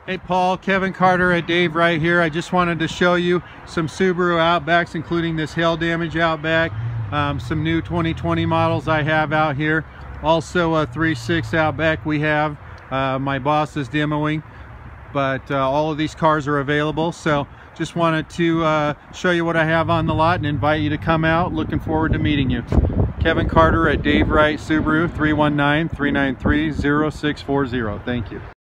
Hey Paul, Kevin Carter at Dave right here. I just wanted to show you some Subaru Outbacks, including this hail damage Outback, some new 2020 models I have out here. Also a 3.6 Outback we have. My boss is demoing, but all of these cars are available. So just wanted to show you what I have on the lot and invite you to come out. Looking forward to meeting you. Kevin Carter at Dave Wright Subaru, 319-393-0640. Thank you.